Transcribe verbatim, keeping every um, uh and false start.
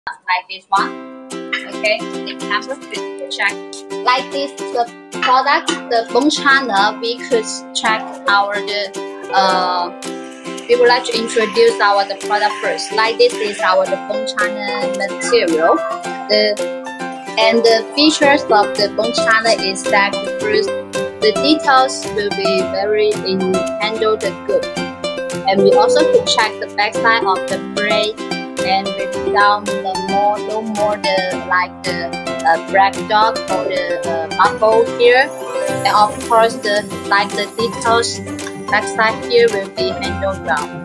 like this one. Okay, example to check like this the product, the bone channel. We could check our the uh. We would like to introduce our the product first. Like this is our the bone channel material. The and the features of the bone channel is that first the details will be very in handle the good. And we also could check the backside of the braid and break down the more no more the like the uh, black dot or the uh, buckle here. And of course the like the details backside here will be handled well.